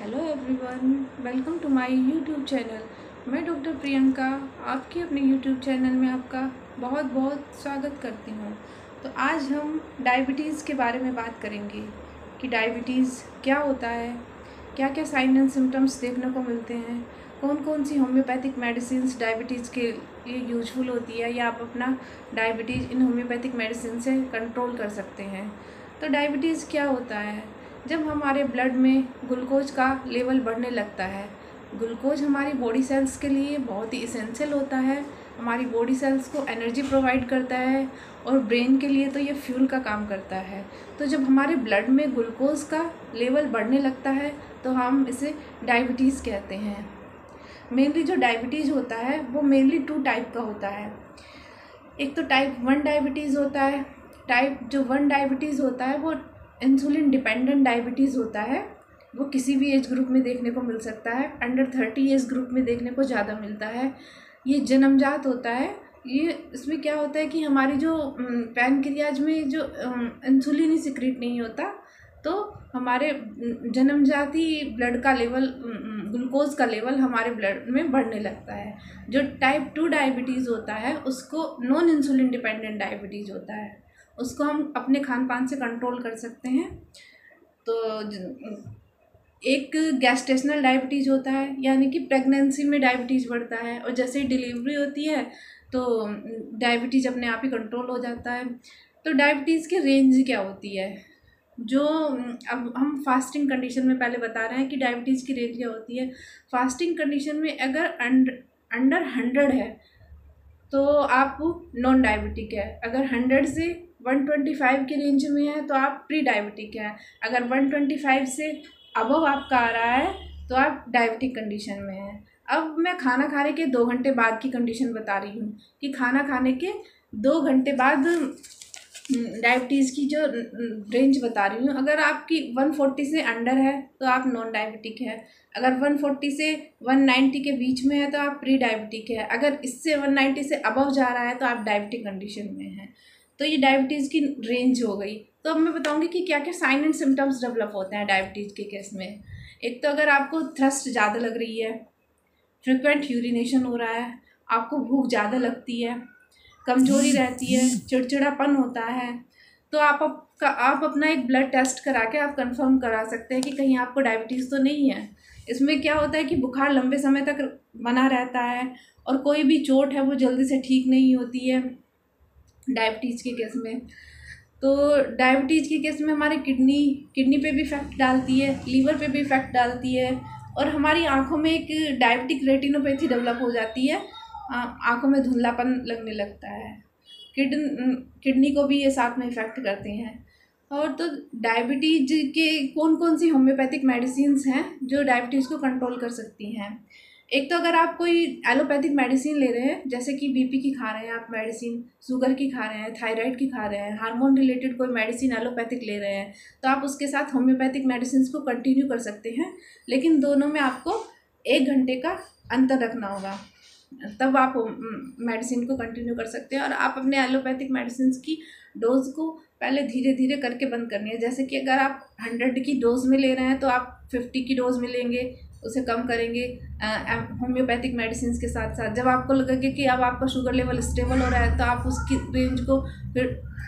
Hello everyone, welcome to my YouTube channel. मैं doctor Priyanka आपके अपने यूट्यूब चैनल में आपका बहुत बहुत स्वागत करती हूँ। तो आज हम डायबिटीज़ के बारे में बात करेंगे कि डायबिटीज़ क्या होता है, क्या क्या साइन एंड सिम्टम्स देखने को मिलते हैं, कौन कौन सी होम्योपैथिक मेडिसिन्स डायबिटीज़ के लिए यूजफुल होती है या आप अपना डायबिटीज़ इन होम्योपैथिक मेडिसिन से कंट्रोल कर सकते हैं। तो डायबिटीज़ क्या होता है? जब हमारे ब्लड में ग्लूकोज का लेवल बढ़ने लगता है। ग्लूकोज हमारी बॉडी सेल्स के लिए बहुत ही इसेंशियल होता है, हमारी बॉडी सेल्स को एनर्जी प्रोवाइड करता है और ब्रेन के लिए तो ये फ्यूल का काम करता है। तो जब हमारे ब्लड में ग्लूकोज का लेवल बढ़ने लगता है तो हम इसे डायबिटीज़ कहते हैं। मेनली जो डायबिटीज़ होता है वो मेनली 2 टाइप का होता है। एक तो टाइप 1 डायबिटीज़ होता है। टाइप जो 1 डायबिटीज़ होता है वो इंसुलिन डिपेंडेंट डायबिटीज़ होता है। वो किसी भी एज ग्रुप में देखने को मिल सकता है। अंडर 30 एज ग्रुप में देखने को ज़्यादा मिलता है। ये जन्मजात होता है। ये इसमें क्या होता है कि हमारी जो पैनक्रियाज में जो इंसुलिन ही सिक्रीट नहीं होता, तो हमारे जन्मजात ही ब्लड का लेवल, ग्लूकोज का लेवल हमारे ब्लड में बढ़ने लगता है। जो टाइप 2 डायबिटीज़ होता है उसको नॉन इंसुलिन डिपेंडेंट डायबिटीज़ होता है। उसको हम अपने खान पान से कंट्रोल कर सकते हैं। तो एक गैस्ट्रेशनल डायबिटीज़ होता है, यानी कि प्रेगनेंसी में डायबिटीज़ बढ़ता है और जैसे ही डिलीवरी होती है तो डायबिटीज़ अपने आप ही कंट्रोल हो जाता है। तो डायबिटीज़ की रेंज क्या होती है? जो अब हम फास्टिंग कंडीशन में पहले बता रहे हैं कि डायबिटीज़ की रेंज क्या होती है। फास्टिंग कंडीशन में अगर अंडर 100 है तो आप नॉन डायबिटिक है। अगर 100 से 125 की रेंज में है तो आप प्री डायबिटिक है। अगर 125 से अबव आपका आ रहा है तो आप डायबिटिक कंडीशन में हैं। अब मैं खाना खाने के 2 घंटे बाद की कंडीशन बता रही हूँ कि खाना खाने के 2 घंटे बाद डायबिटीज़ की जो रेंज बता रही हूँ। अगर आपकी 140 से अंडर है तो आप नॉन डायबिटिक है। अगर 140 से 190 के बीच में है तो आप प्री डायबिटिक है। अगर इससे 190 से अबव जा रहा है तो आप डायबिटिक कंडीशन में हैं। तो ये डायबिटीज़ की रेंज हो गई। तो अब मैं बताऊँगी कि क्या क्या साइन एंड सिम्टम्स डेवलप होते हैं डायबिटीज़ के केस में। एक तो अगर आपको थ्रस्ट ज़्यादा लग रही है, फ्रिक्वेंट यूरिनेशन हो रहा है, आपको भूख ज़्यादा लगती है, कमजोरी रहती है, चिड़चिड़ापन होता है, तो आप अपना एक ब्लड टेस्ट करा के आप कंफर्म करा सकते हैं कि कहीं आपको डायबिटीज़ तो नहीं है। इसमें क्या होता है कि बुखार लंबे समय तक बना रहता है और कोई भी चोट है वो जल्दी से ठीक नहीं होती है डायबिटीज़ के केस में। तो डायबिटीज़ के केस में हमारे किडनी पे भी इफेक्ट डालती है, लीवर पे भी इफेक्ट डालती है और हमारी आँखों में एक डायबिटिक रेटिनोपैथी डेवलप हो जाती है। आँखों में धुंधलापन लगने लगता है। किडनी को भी ये साथ में इफ़ेक्ट करते हैं। और तो डायबिटीज के कौन कौन सी होम्योपैथिक मेडिसिन्स हैं जो डायबिटीज़ को कंट्रोल कर सकती हैं? एक तो अगर आप कोई एलोपैथिक मेडिसिन ले रहे हैं, जैसे कि बीपी की खा रहे हैं आप मेडिसिन, शुगर की खा रहे हैं, थायराइड की खा रहे हैं, हार्मोन रिलेटेड कोई मेडिसिन एलोपैथिक ले रहे हैं, तो आप उसके साथ होम्योपैथिक मेडिसिन को कंटिन्यू कर सकते हैं। लेकिन दोनों में आपको 1 घंटे का अंतर रखना होगा, तब आप मेडिसिन को कंटिन्यू कर सकते हैं। और आप अपने एलोपैथिक मेडिसिन की डोज को पहले धीरे धीरे करके बंद करनी है। जैसे कि अगर आप 100 की डोज में ले रहे हैं तो आप 50 की डोज में लेंगे, उसे कम करेंगे होम्योपैथिक मेडिसिन के साथ साथ। जब आपको लगेगा कि अब आपका शुगर लेवल स्टेबल हो रहा है तो आप उसकी रेंज को फिर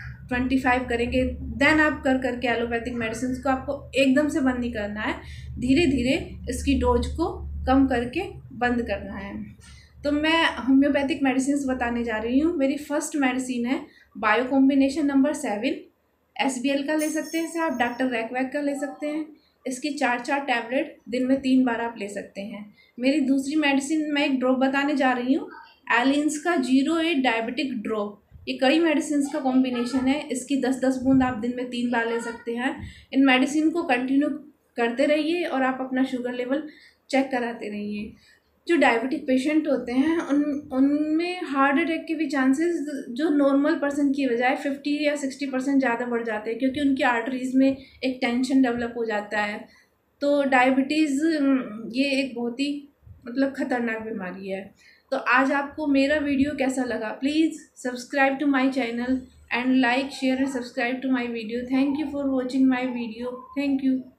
25 करेंगे। देन आप करके एलोपैथिक मेडिसिन को आपको एकदम से बंद नहीं करना है, धीरे धीरे इसकी डोज को कम करके बंद करना है। तो मैं होम्योपैथिक मेडिसिन बताने जा रही हूँ। मेरी फर्स्ट मेडिसिन है बायो कॉम्बिनेशन नंबर 7। SBL का ले सकते हैं इसे आप, डॉक्टर रैकवैक का ले सकते हैं। इसकी 4 टैबलेट दिन में 3 बार आप ले सकते हैं। मेरी दूसरी मेडिसिन मैं एक ड्रॉप बताने जा रही हूँ, एलिन्स का 08 डायबिटिक ड्रॉप। ये कई मेडिसिन का कॉम्बिनेशन है। इसकी 10-10 बूंद आप दिन में 3 बार ले सकते हैं। इन मेडिसिन को कंटिन्यू करते रहिए और आप अपना शुगर लेवल चेक कराते रहिए। जो डायबिटिक पेशेंट होते हैं उनमें हार्ट अटैक के भी चांसेस जो नॉर्मल पर्सन की बजाय 50 या 60% ज़्यादा बढ़ जाते हैं, क्योंकि उनकी आर्टरीज़ में एक टेंशन डेवलप हो जाता है। तो डायबिटीज़ ये एक बहुत ही ख़तरनाक बीमारी है। तो आज आपको मेरा वीडियो कैसा लगा? Please subscribe to my channel and like, share and subscribe to my video. Thank you for watching my video. Thank you.